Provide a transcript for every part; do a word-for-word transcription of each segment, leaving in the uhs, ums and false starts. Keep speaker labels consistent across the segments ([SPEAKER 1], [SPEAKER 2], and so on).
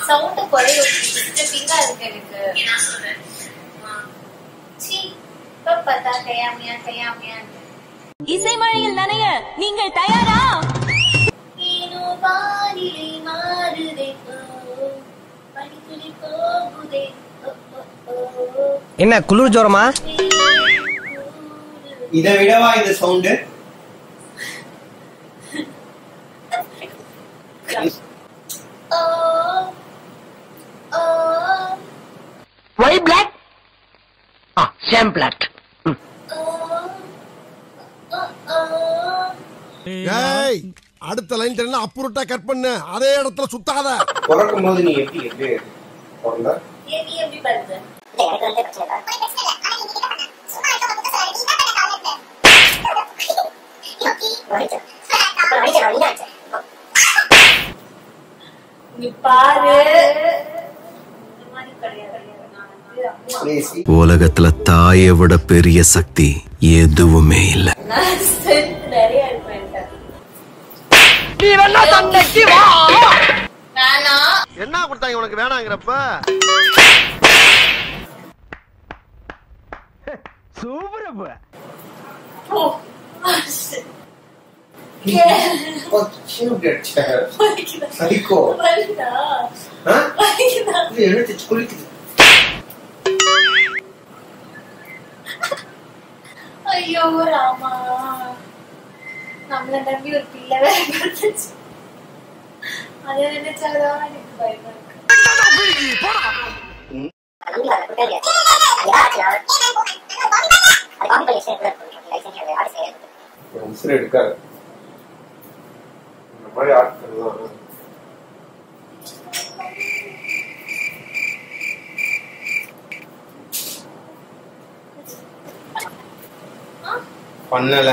[SPEAKER 1] Sound குறையும் டிஸ்டர்பிங்கா இருக்கு எனக்கு. என்ன சொல்றேன்? சீ பப்பதா கையாமியா கையாமியா.
[SPEAKER 2] இசை மழையில் நனைய நீங்கள் தயாரா?
[SPEAKER 1] ஏனோ வானிலை மாறுதே பனித்துளி போகுதே.
[SPEAKER 3] என்ன குளிர் ஜோரமா?
[SPEAKER 4] இதை விடவா இந்த சவுண்ட்?
[SPEAKER 3] ஒய் பிளாக் ஆ சேம் பிளாக்.
[SPEAKER 5] ஏய் அடுத்த லைன் தெரியல அப்புறட்டா கட் பண்ணு, அதே இடத்துல சுத்தாத.
[SPEAKER 4] பிறக்கும் போது நீ எப்படி எப்படி பிறந்த?
[SPEAKER 1] ஏன் நீ எப்படி பண்ற?
[SPEAKER 2] எனக்கு வந்து பிரச்சனை இல்ல.
[SPEAKER 1] நீ பாரு
[SPEAKER 6] உலகத்துல தாயை விட பெரிய சக்தி எதுவுமே இல்ல.
[SPEAKER 3] நீ வேணா சண்டைக்கு வா.
[SPEAKER 1] வேணா
[SPEAKER 5] என்ன கொடுத்தாங்க உனக்கு வேணாங்கிறப்ப?
[SPEAKER 3] சூப்பரப்ப
[SPEAKER 4] சைக்கோ எழுத்து குளிக்குது.
[SPEAKER 1] ஐயோ ராமா, நம்மள நம்பி ஒரு பிள்ளை வேற பிறந்துச்சு. அதை நினைச்சாதான் எனக்கு பயமா இருக்கு.
[SPEAKER 4] எடுக்காது இந்த மாதிரி ஆட்கள் பண்ணல.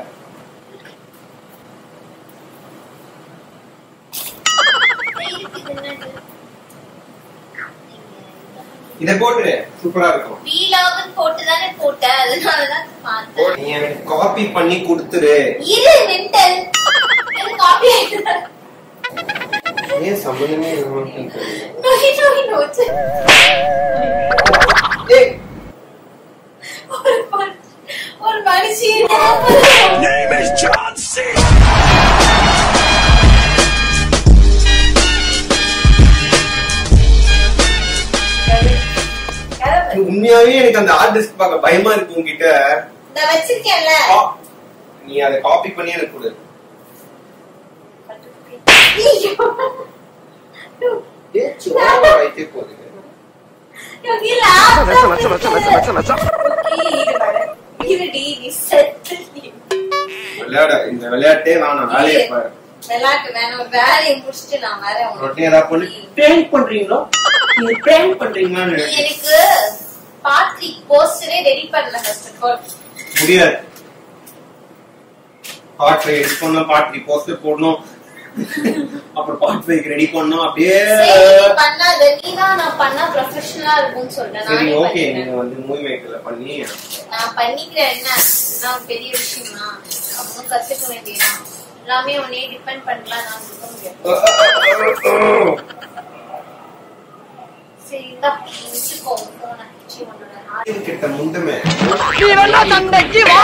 [SPEAKER 4] இத போட்டு சூப்பரா இருக்கும்.
[SPEAKER 1] வீலாகன் போட்டு தானே போட்ட, அதனால தான் பார்த்தேன்.
[SPEAKER 4] நீ எனக்கு காப்பி பண்ணி கொடுத்துரு.
[SPEAKER 1] இரு மென்டல், எனக்கு காப்பி ஆயிடுது.
[SPEAKER 4] ஏன் சம்பந்தமே இல்லாம
[SPEAKER 1] நோய் நோய் நோச்சு.
[SPEAKER 4] ஏய்
[SPEAKER 1] ஒரு ஒரு மனுஷி
[SPEAKER 6] Name is John C.
[SPEAKER 4] உண்மையாவே எனக்கு அந்த ஹார்ட் டிஸ்க் பார்க்க பயமா இருக்கு உங்ககிட்ட.
[SPEAKER 1] நான் வச்சிருக்கேன்ல,
[SPEAKER 4] நீ அதை காப்பி பண்ணி எனக்கு கொடு. விளையாட இந்த விளையாட்டே வேணாம், வேலையை பாரு.
[SPEAKER 1] விளையாட்டு வேணும், வேலையை முடிச்சுட்டு நான் வரேன்.
[SPEAKER 4] உடனே ஏதாவது பண்ணி பிராங்க் பண்றீங்களோ? நீங்க பிராங்க் பண்றீங்களான்னு
[SPEAKER 1] எனக்கு பாத்ரி போஸ்டரே ரெடி பண்ணல. ஃபர்ஸ்ட் ஆஃப் ஆல்
[SPEAKER 4] முடியாது. பாட் ரை எடிட் பண்ணனும், பாத்ரி போஸ்டர் போடணும், அப்புறம் பாட் ரைக்கு ரெடி பண்ணனும். அப்படியே
[SPEAKER 1] பண்ணாத நீனா நான் பண்ணா ப்ரொபஷனலா இருக்கும்னு சொல்றேன்.
[SPEAKER 4] சரி ஓகே, நீங்க வந்து மூவி மேக்கர்ல பண்ணி
[SPEAKER 1] நான் பண்ணிக்கிறேன். என்ன நான் பெரிய விஷயமா அவங்க கத்துக்க வேண்டியதான். எல்லாமே உன்னை டிபெண்ட் பண்ணலாம், நான் இருக்க முடியாது. சரி இந்த வச்சுக்கோ போன கிச்சி ஒண்ணு
[SPEAKER 4] கிட்ட முண்டமே.
[SPEAKER 3] நீ வேணா சண்டைக்கு வா.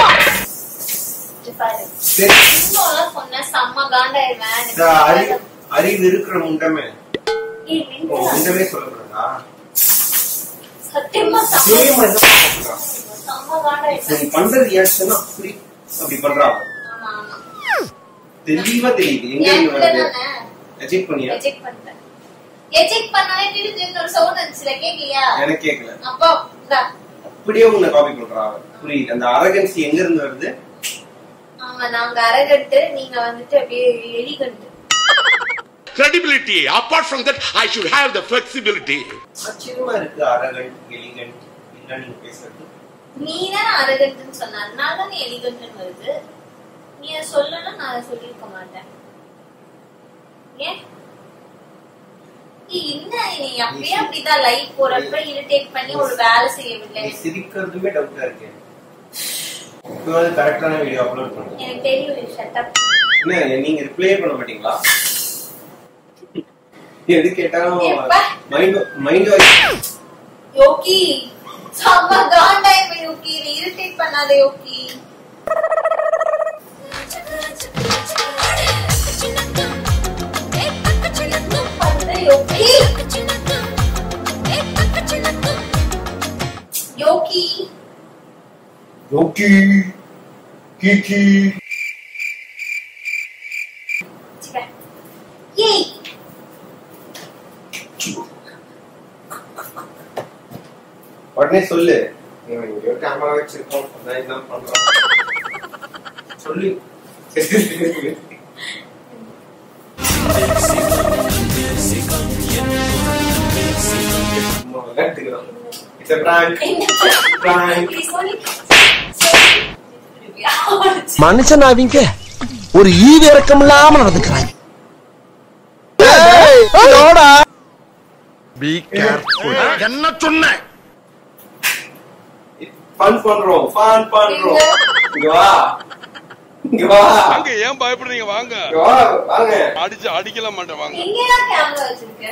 [SPEAKER 1] பாரு இன்னொரு சொன்ன செம்ம காண்டாயிருவேன்.
[SPEAKER 4] அறிவு இருக்கிற முண்டமே.
[SPEAKER 1] ஏய் மென்டல்
[SPEAKER 4] முண்டமே சொல்லக்கூடாதா?
[SPEAKER 1] சத்தியமா செம்ம செம்ம காண்டாயிருவேன்.
[SPEAKER 4] நீ பண்றது ரியாக்ஷன் அப்படி அப்படி பண்றாங்க.
[SPEAKER 1] ஆமா ஆமா
[SPEAKER 4] தெளிவா தெரியுது. எங்க இருந்து வருது? எஜெக்ட் பண்ணியா?
[SPEAKER 1] எஜெக்ட் பண்ணிட்டேன். எஜெக்ட் பண்ணனே திருப்பி இன்னொரு சவுண்ட் வந்துச்சுல, கேக்கலையா?
[SPEAKER 4] எனக்கு கேக்கல.
[SPEAKER 1] அப்போ இந்தா
[SPEAKER 4] அப்படியே உன்னை காப்பி பண்றாங்க. புரியுது. அந்த அரகன்சி எங்க இருந்து வருது?
[SPEAKER 1] ஆமா நாங்க அரகன்ட், நீங்க வந்துட்டு அப்படியே elegant.
[SPEAKER 7] Credibility. Apart from that, I should have the flexibility.
[SPEAKER 4] ஆச்சரியமா இருக்கு. அரகன்ட், எலிகன்ட் என்ன நீங்க பேசுறது?
[SPEAKER 1] நீ தான் அரகன்ட்னு சொன்ன, அதனால தான் எலிகன்ட்னு வருது. நீ அதை சொல்லணும், நான் அதை சொல்லியிருக்க மாட்டேன். ஏன் என்ன நீ அப்படியே அப்படிதான் லைஃப் போறப்ப இரிட்டேட் பண்ணி ஒரு வேலை செய்யவில்லை.
[SPEAKER 4] சிரிக்கிறதுமே டவுட்டா இருக்கு. இப்போ கரெக்டான வீடியோ அப்லோட் பண்ணுங்க.
[SPEAKER 1] எனக்கு தெரியும். Shut up.
[SPEAKER 4] என்ன நீங்க ரிப்ளை பண்ண மாட்டீங்களா? எது கேட்டாலும்
[SPEAKER 1] எப்ப?
[SPEAKER 4] மைண்ட் மைண்ட்
[SPEAKER 1] யோகி சம்ம காண்டாய் யோகி இரிட்டேட் பண்ணாத யோகி. யோகி யோகி
[SPEAKER 4] யோகி கிகி
[SPEAKER 1] ஏய்
[SPEAKER 4] உடனே சொல்லு. இவன் இங்க கேமரா வச்சிருக்கோம், அதான் என்ன பண்றான் சொல்லு. It's a prank. Prank.
[SPEAKER 5] மனுஷன் அவங்க ஒரு ஈவு இறக்கம் இல்லாம நடந்துக்கிறாங்க. என்ன சொன்ன?
[SPEAKER 4] Fun பண்றோம், fun பண்றோம். இங்க வா, இங்க வா.
[SPEAKER 8] வாங்க, ஏன் பயப்படுறீங்க? வாங்க,
[SPEAKER 4] இங்க வா, வாங்க.
[SPEAKER 8] அடிச்சு அடிக்கல மாட்டேன். வாங்க.
[SPEAKER 1] எங்கடா கேமரா வச்சிருக்க?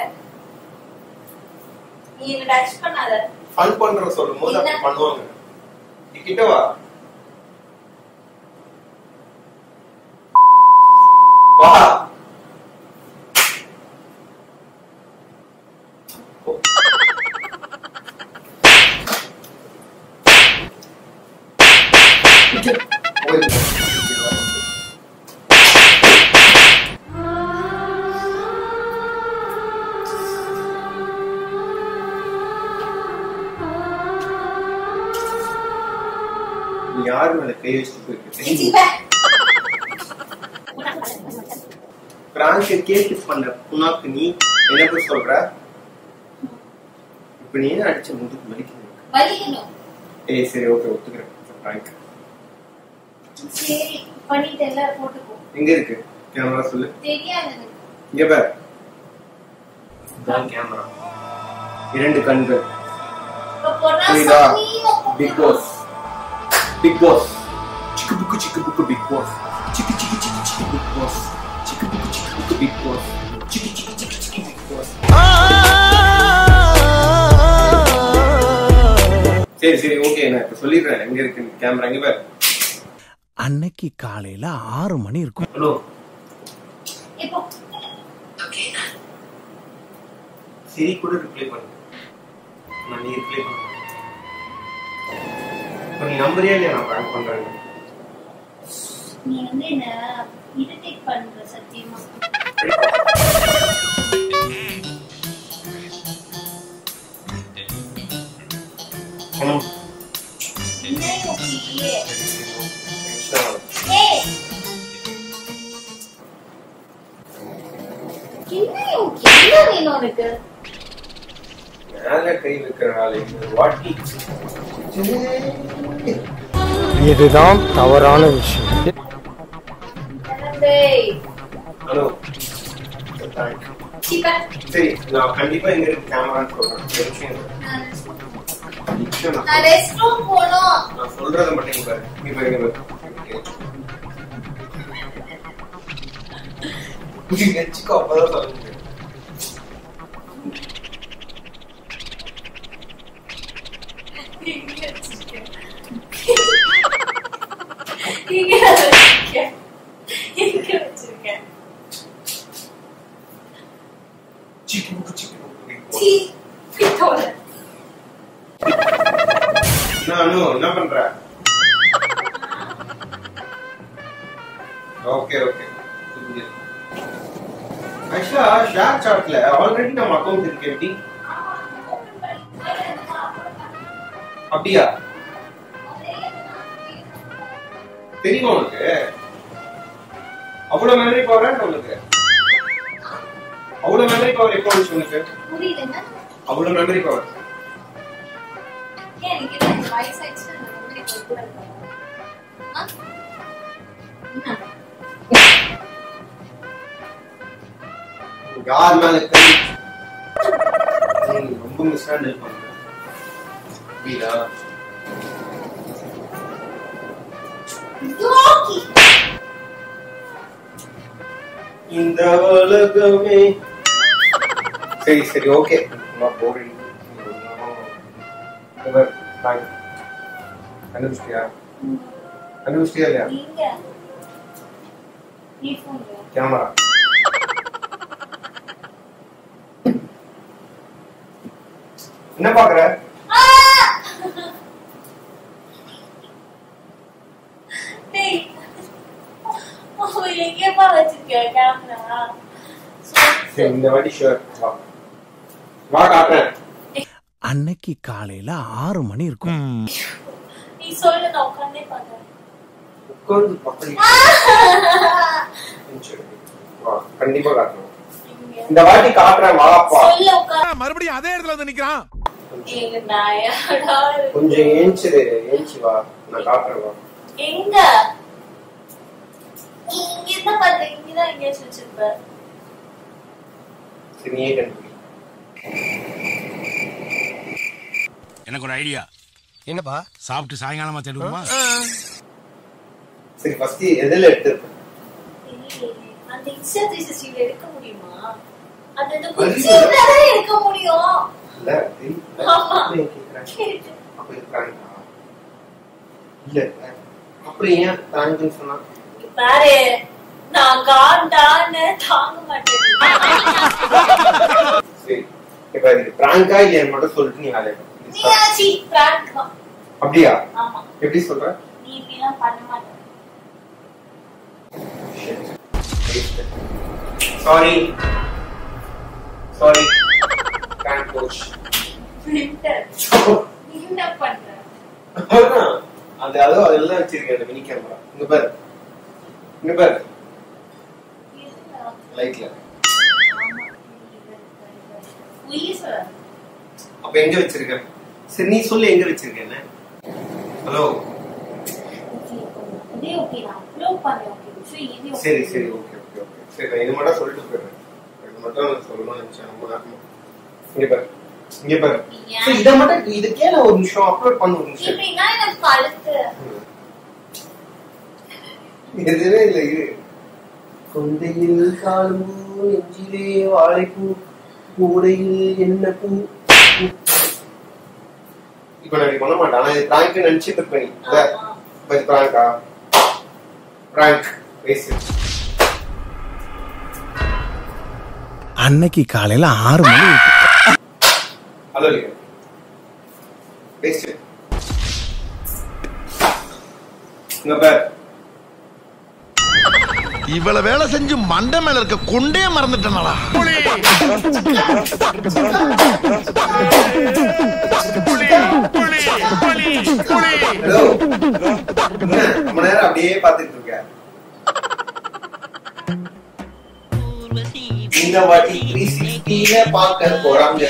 [SPEAKER 1] நீ என்ன டச் பண்ணாத.
[SPEAKER 4] Fun பண்றோம் சொல்லும்போது அப்படி பண்ணுவாங்க. நீ கிட்ட வா. வா. யாரு மேல கை வச்சுட்டு போயிட்டு பிராங்க கேட்டு பண்ண புனாக்கு நீ என்ன சொல்ற? இப்ப நீ என்ன அடிச்ச முதுகு வலிக்கணும்?
[SPEAKER 1] வலிக்கணும்.
[SPEAKER 4] ஏய் சரி ஓகே ஒத்துக்கிறேன். பிராங்க்
[SPEAKER 1] சரி பண்ணிட்டு எல்லாம் போட்டுக்கோ.
[SPEAKER 4] எங்க இருக்கு கேமரா சொல்லு.
[SPEAKER 1] தெரியாது.
[SPEAKER 4] இங்க பாரு, தான் கேமரா, இரண்டு கண்கள். புரியுதா? பிக் பாஸ் பிக் பாஸ் சிக்கு புக்கு சிக்கு புக்கு பிக் பாஸ் சிக்கு சிக்கு சிக்கு சிக்கு பிக் பாஸ் சிக்கு புக்கு சிக்கு புக்கு பிக் பாஸ் சிக்கு சிக்கு சிக்கு சிக்கு பிக் பாஸ். சரி சரி ஓகே, நான் இப்ப சொல்லிடுறேன் எங்க இருக்கு கேமரா. எங்க பாரு.
[SPEAKER 5] அன்னைக்கு காலையில ஆறு மணி இருக்கும்.
[SPEAKER 4] ஹலோ
[SPEAKER 1] இப்போ
[SPEAKER 4] சிரி கூட ரிப்ளை பண்ணு. நான் நீ ரிப்ளை பண்ணு. நீ நம்பறியா இல்லையா நான் பிராங்க் பண்றேன்?
[SPEAKER 1] நீ வந்து என்ன இரிட்டேட் பண்ற சத்தியமா. என்ன யோகி? ஏய் என்ன யோகி? என்ன வேணும் உனக்கு?
[SPEAKER 4] மேல கை வைக்கிற நாளை வாட்டி.
[SPEAKER 3] இதுதான் தவறான விஷயம்.
[SPEAKER 4] ஹலோ
[SPEAKER 1] சீப்பா.
[SPEAKER 4] சரி நான் கண்டிப்பா எங்க இருக்கு கேமரான்னு சொல்றேன்.
[SPEAKER 1] நான் ரெஸ்ட் ரூம் போணும்.
[SPEAKER 4] நான் சொல்றத மட்டும் இங்க பாரு. இங்க பாரு, இங்க பாரு. நீ வெச்சுக்கோ, அப்பதான் சொல்ல முடியும். என்ன பண்ற? Okay okay. ஆக்சுவலா ஷேர் சாட்ல ஆல்ரெடி நம்ம அக்கவுண்ட் இருக்கு. எப்படி அப்படியா தெரியுமா உனக்கு? அவ்வளவு மெமரி பவர் உனக்கு? அவ்வளவு மெமரி பவர் எப்போ வந்துச்சு உனக்கு?
[SPEAKER 1] புரியுதுங்க.
[SPEAKER 4] அவ்வளவு மெமரி பவர்
[SPEAKER 1] ஏன் எனக்கு இந்த வாய்ஸ் ஆக்சன் மெமரி பவர் கூட இருக்கா?
[SPEAKER 4] யார் மேல கை ரொம்ப மிஸ் ஹேண்டில் பண்ற? வீரா
[SPEAKER 1] யோகி
[SPEAKER 4] இந்த உலகமே சரி சரி ஓகே போரிங் கண்டுபிடிச்சியா கண்டுபிடிச்சியா இல்லையா கேமரா என்ன பாக்குற இந்த வாட்டி ஷூர் வா காட்டுறேன்.
[SPEAKER 3] அன்னைக்கு காலையில ஆறு மணி இருக்கும்.
[SPEAKER 1] நீ சொல்லு நான் உட்கார்ந்தே பாக்குறேன்.
[SPEAKER 4] உட்கார்ந்து பக்கத்துல வா கண்டிப்பா காட்டுறேன். இந்த வாட்டி காட்டுறேன் வாப்பா.
[SPEAKER 1] சொல்ல உட்கார்.
[SPEAKER 5] மறுபடியும் அதே இடத்துல வந்து நிக்கிறான்.
[SPEAKER 1] ஏங்க நாயடா.
[SPEAKER 4] கொஞ்சம் ஏஞ்சி ஏஞ்சி வா நான் காட்டுறேன் வா.
[SPEAKER 1] எங்க? இங்க என்ன பாத்து இங்க தான் எங்க வச்சிருப்ப.
[SPEAKER 4] சரி நீயே கண்டுபிடி.
[SPEAKER 9] எனக்கு ஒரு ஐடியா.
[SPEAKER 3] என்னப்பா?
[SPEAKER 9] சாப்பிட்டு சாயங்காலமா தேடுவோமா?
[SPEAKER 4] சரி ஃபர்ஸ்ட் எதில எடுத்துற?
[SPEAKER 1] அந்த இன்ஸ்டா த்ரீ சிக்ஸ்டி எடுக்க முடியுமா? அது அந்த குச்சியில தான் எடுக்க முடியும்.
[SPEAKER 4] இல்ல இல்ல கேக்குறேன். அப்ப இருக்காங்க. இல்ல அப்புறம் ஏன் தாங்கன்னு சொன்னா?
[SPEAKER 1] பாரு நான் காண்டானே தாங்க மாட்டேன்.
[SPEAKER 4] சரி இப்ப இது பிராங்கா இல்லையா மட்டும் சொல்லிட்டு நீ வேலைய
[SPEAKER 1] நீ ஆச்சி பிராங்க் தான்.
[SPEAKER 4] அப்படியா?
[SPEAKER 1] ஆமா.
[SPEAKER 4] எப்படி சொல்ற?
[SPEAKER 1] நீ இப்படிலாம் பண்ண மாட்டே.
[SPEAKER 4] Sorry sorry prank coach.
[SPEAKER 1] Printer. நீ என்ன பண்ற?
[SPEAKER 4] அந்த அதோ அதெல்லாம் வச்சிருக்கேன் அந்த மினி கேமரா. இங்க பாரு. இங்க பாரு. லைட்ல. அப்ப எங்க வச்சிருக்க? சரி நீ சொல்லு எங்க வச்சிருக்கேன்னு. ஹலோ.
[SPEAKER 1] இதே ஓகே நான் அப்லோட் பண்ணேன் ஓகே.
[SPEAKER 4] சரி சரி ஓகே ஓகே ஓகே. சரி இது மட்டும் சொல்லிட்டு போறேன். இது மட்டும் சொல்லணும்னு நினைச்சேன். ரொம்ப நேரமா. இங்க பாரு. இங்க பாரு. சரி இத மட்டும் இது கேள ஒரு நிமிஷம் அப்லோட் பண்ணு ஒரு நிமிஷம்.
[SPEAKER 1] இப்படினா எனக்கு கழுத்து.
[SPEAKER 4] எதுவே இல்ல இது. கொண்டையில் காலும் நெஞ்சிலே வாழைப்பூ கூடையில் என்ன பூ. இப்ப நான் பண்ண மாட்டேன். ஆனா இது பிராங்க் நினைச்சிட்டு இருப்பேன் நீ. இது பிராங்கா? பிராங்க் பேசு.
[SPEAKER 3] அன்னைக்கு காலையில ஆறு மணி
[SPEAKER 4] ஹலோ பேசு. இங்க பாரு.
[SPEAKER 5] இவ்வளவு வேலை செஞ்சு மண்டை மேல இருக்க கொண்டே மறந்துட்டனாடா.
[SPEAKER 4] ரொம்ப நேரம் அப்படியே பாத்துட்டு இருக்க. இந்த வாட்டி த்ரீ சிக்ஸ்டில பார்க்க போறாங்க.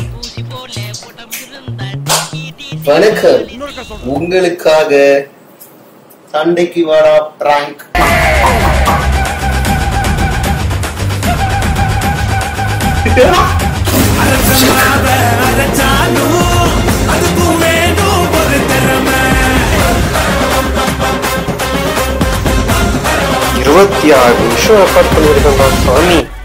[SPEAKER 4] வணக்கம் உங்களுக்காக சண்டைக்கு வாடா பிராங்க்.
[SPEAKER 3] இருபத்தி ஆறு நிமிஷம் ரெக்கார்ட் பண்ணிருக்கேன் சாமி.